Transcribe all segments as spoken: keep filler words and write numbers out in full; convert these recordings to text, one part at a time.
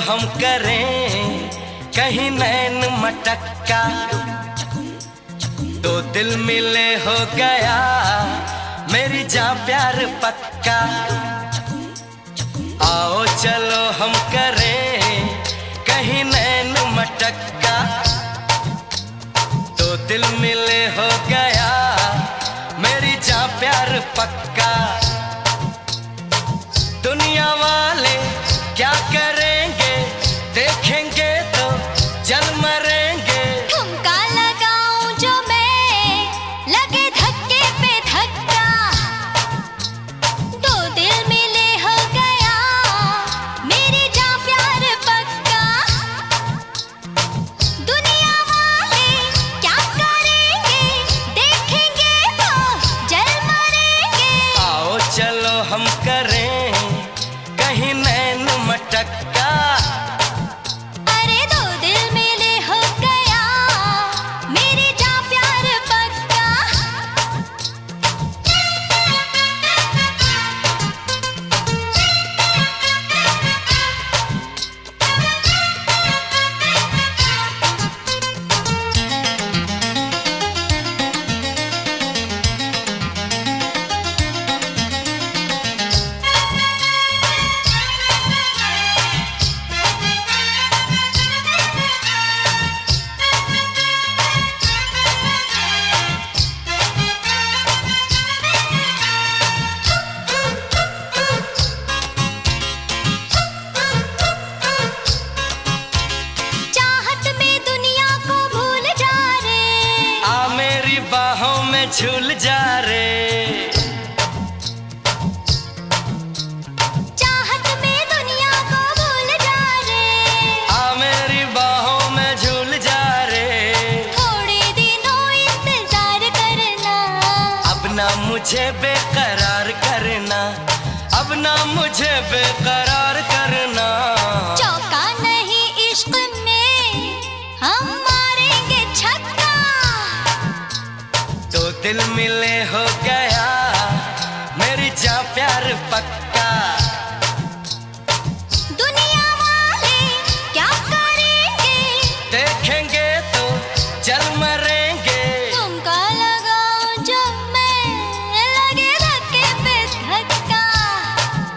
हम करें कहीं नैन मटक्का। दो दिल मिले हो गया मेरी जान प्यार पक्का। आओ चलो हम करें कहीं नैन मटक्का। दो दिल मिले हो गया मेरी जान प्यार पक्का। दुनिया वाले क्या करेंगे देखेंगे तो जल मरेंगे। ठुमका लगाऊं जो मैं लगे धक्के पे धक्का। दो दिल मिले हो गया मेरी जान प्यार पक्का। दुनिया वाले क्या करेंगे देखेंगे तो जल मरेंगे। आओ चलो हम करें कहीं नैन मटक्का। अरे दो दिल मिले हो गया मेरी जान प्यार पक्का। बाहों में झूल जा रे। चाहत में दुनिया को भूल जा रे। आ मेरी बाहों में झूल जा रे। थोड़े दिनों इंतजार करना। अब ना मुझे बेकरार करना। अब ना मुझे बेकरार करना। चौका नहीं इश्क में हम मारेंगे छक्का। दो दिल मिले हो गया मेरी जान प्यार पक्का। दुनिया वाले क्या करेंगे देखेंगे तो जल मरेंगे। तुमका लगाओ जो मैं लगे धक्के पे धक्का।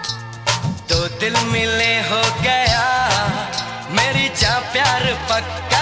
दो दिल मिले हो गया मेरी जान प्यार पक्का।